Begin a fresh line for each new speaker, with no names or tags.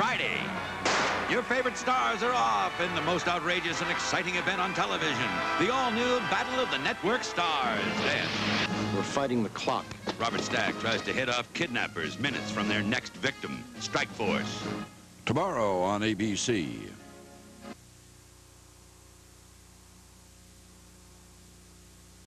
Friday. Your favorite stars are off in the most outrageous and exciting event on television. The all-new Battle of the Network Stars. And
we're fighting the clock.
Robert Stack tries to head off kidnappers minutes from their next victim, Strike Force.
Tomorrow on ABC.